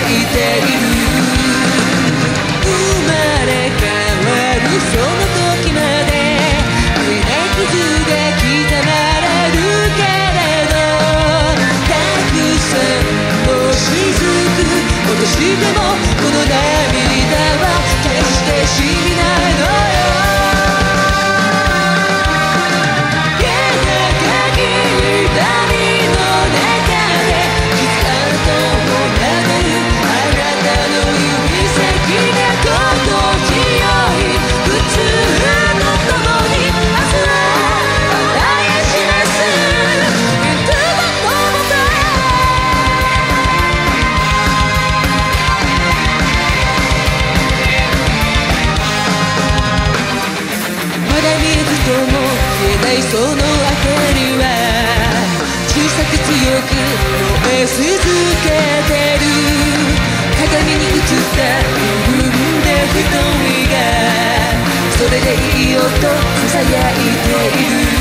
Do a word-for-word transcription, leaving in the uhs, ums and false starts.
いている。生まれ変わるその時まで増えない傷が刻まれるけれど、たくさんの雫落としてもこの涙は決して死なないのよ。その明かりは小さく強く燃え続けてる。鏡に映った部分で瞳がそれでいいよと囁いている。